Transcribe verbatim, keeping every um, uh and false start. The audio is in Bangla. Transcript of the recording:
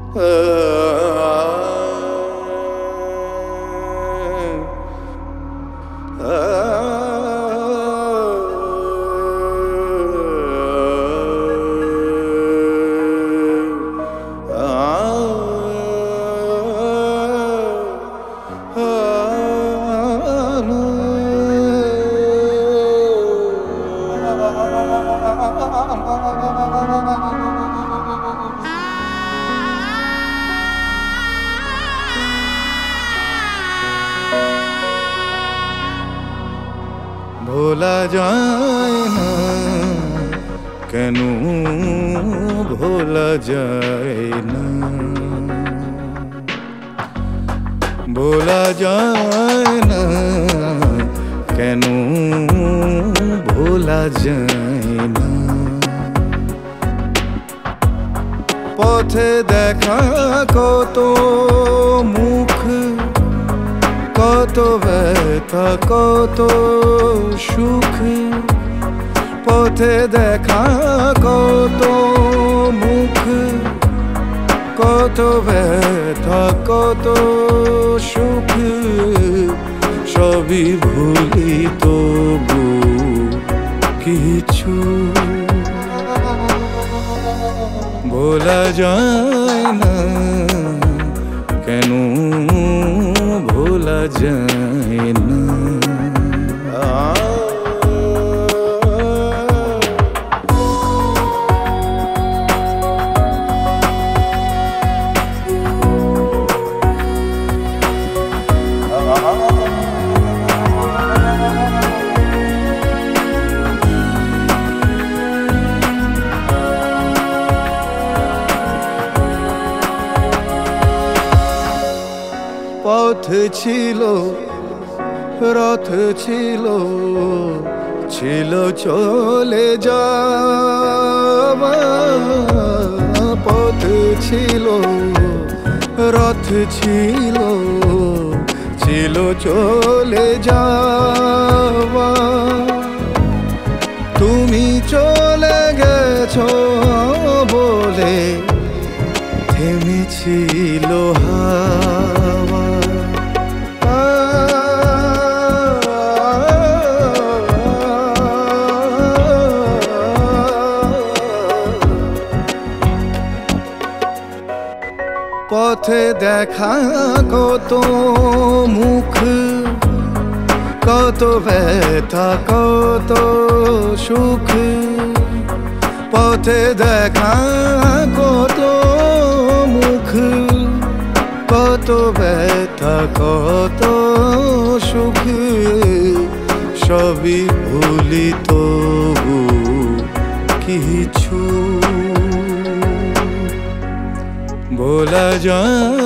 ভোলা যায় না কেন ভোলা যায় না ভোলা যায় না কেন ভোলা যায় না পথে দেখা কত মুখ কত ব্যথা কত সুখ পথে দেখা কত মুখ কত ব্যথা কত সুখ সবই ভুলি তবু কিছু ভোলা যায় না কেন ভোলা যায় না পথ ছিল রথ ছিল ছিল চলে যাওয়া পথ ছিল রথ ছিল ছিল চলে যাওয়া তুমি চলে গেছো বলে থেমেছিল হাওয়া পথে দেখা কত মুখ কত ব্যথা কত সুখ পথে দেখা কত মুখ কত ব্যথা কত সুখ সবই ভুলি তবু কিছু ভোলা যায়